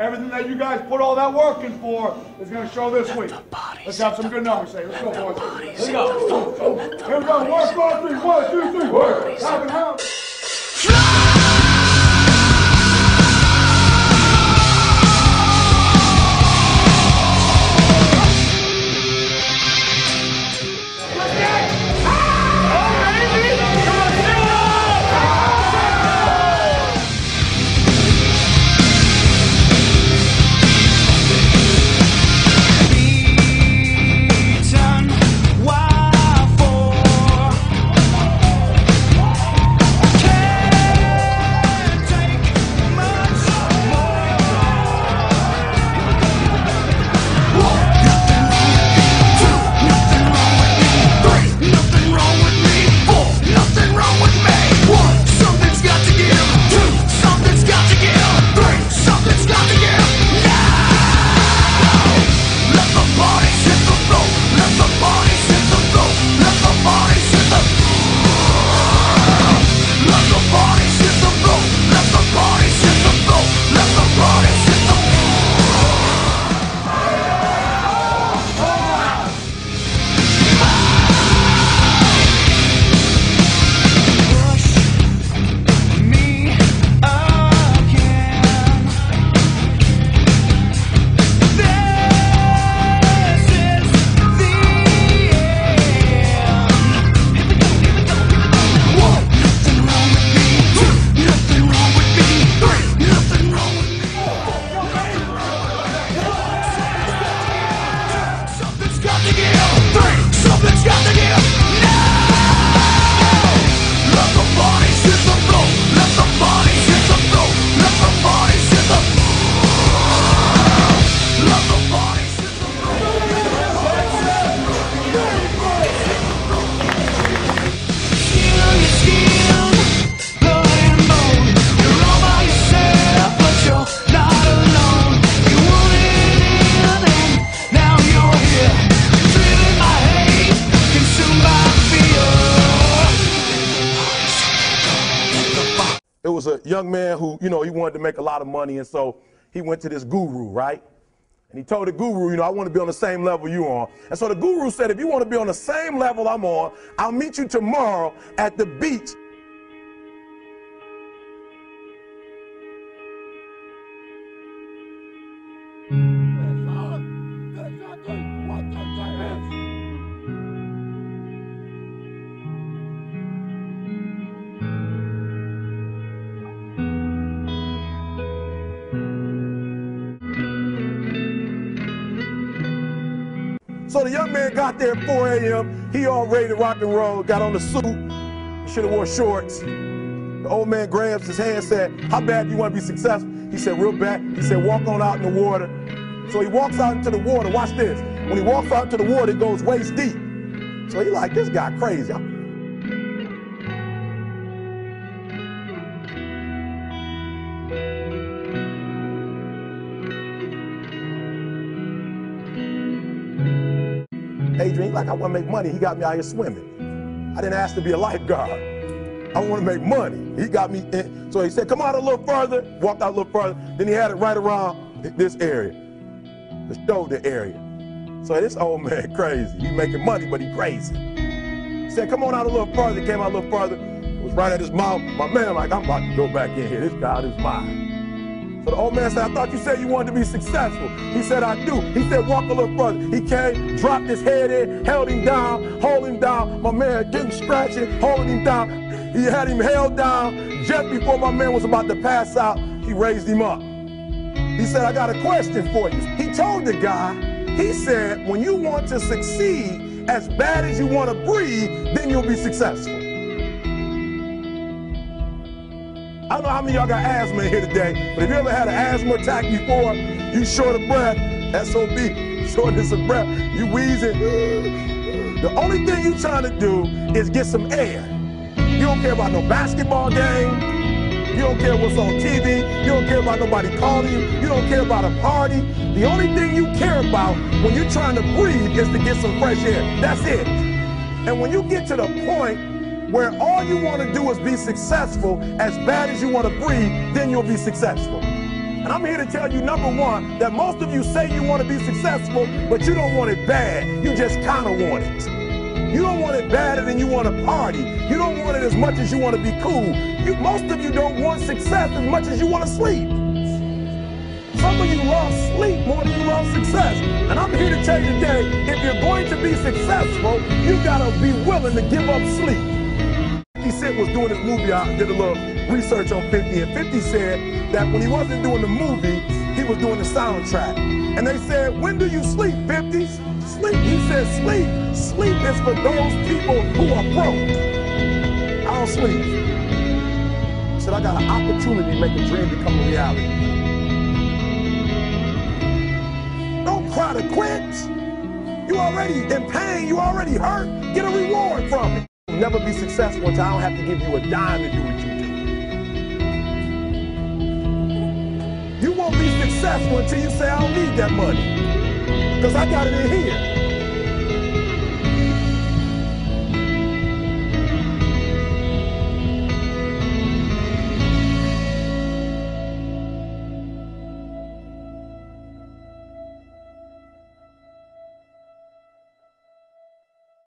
Everything that you guys put all that work in for is going to show this week. Let's have some good numbers, say. Let's go, boys. Let's go. Here we go. 1, 2, 3. 1, 2, 3. Work. Half and half. It was a young man who, he wanted to make a lot of money, and so he went to this guru, right? And he told the guru, I want to be on the same level you are. And so the guru said, if you want to be on the same level I'm on, I'll meet you tomorrow at the beach. So the young man got there at 4 a.m. He all ready to rock and roll, got on the suit, should have wore shorts. The old man grabs his hand and said, how bad do you want to be successful? He said, real bad. He said, walk on out in the water. So he walks out into the water. Watch this. When he walks out into the water, it goes waist deep. So he like, this guy crazy. Adrian, like, I want to make money. He got me out here swimming. I didn't ask to be a lifeguard. I want to make money. He got me in. So he said, come out a little further. Walked out a little further. Then he had it right around this area, the shoulder area. So this old man crazy. He making money, but he crazy. He said, come on out a little further. He came out a little further. It was right at his mouth. My man, like, I'm about to go back in here. This guy is mine. So the old man said, I thought you said you wanted to be successful. He said, I do. He said, walk a little further. He came, dropped his head in, held him down, hold him down. My man getting scratching, holding him down. He had him held down. Just before my man was about to pass out, he raised him up. He said, I got a question for you. He told the guy, he said, when you want to succeed as bad as you want to breathe, then you'll be successful. I don't know how many of y'all got asthma in here today, but if you ever had an asthma attack before, you short of breath, SOB, shortness of breath, you wheezing. The only thing you trying to do is get some air. You don't care about no basketball game. You don't care what's on TV. You don't care about nobody calling you. You don't care about a party. The only thing you care about when you're trying to breathe is to get some fresh air. That's it. And when you get to the point where all you want to do is be successful as bad as you want to breathe, then you'll be successful. And And I'm here to tell you, number one, that most of you say you want to be successful, but you don't want it bad. You just kind of want it. You don't want it badder than you want to party. You don't want it as much as you want to be cool. Most of you don't want success as much as you want to sleep. Some of you love sleep more than you love success. And I'm here to tell you today, if you're going to be successful, you got to be willing to give up sleep. 50 Cent was doing this movie. I did a little research on 50, and 50 said that when he wasn't doing the movie, he was doing the soundtrack. And they said, when do you sleep, 50? Sleep. He said, sleep. Sleep is for those people who are broke. I don't sleep. He said, I got an opportunity to make a dream become a reality. Don't cry to quit. You already in pain. You already hurt. Get a reward from it. You'll never be successful until I don't have to give you a dime to do what you do. You won't be successful until you say, I don't need that money, because I got it in here.